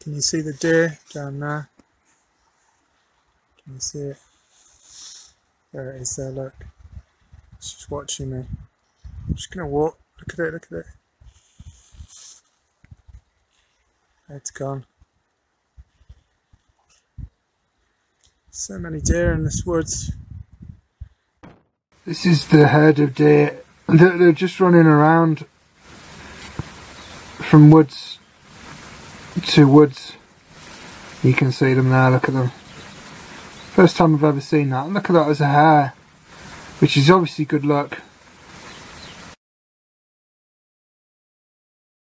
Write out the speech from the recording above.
Can you see the deer down there? Can you see it? There it is there, look. It's just watching me. I'm just going to walk. Look at it, look at it. It's gone. So many deer in this woods. This is the herd of deer. They're just running around from woods to woods. You can see them now, look at them. First time I've ever seen that. And look at that, as a hare, which is obviously good luck.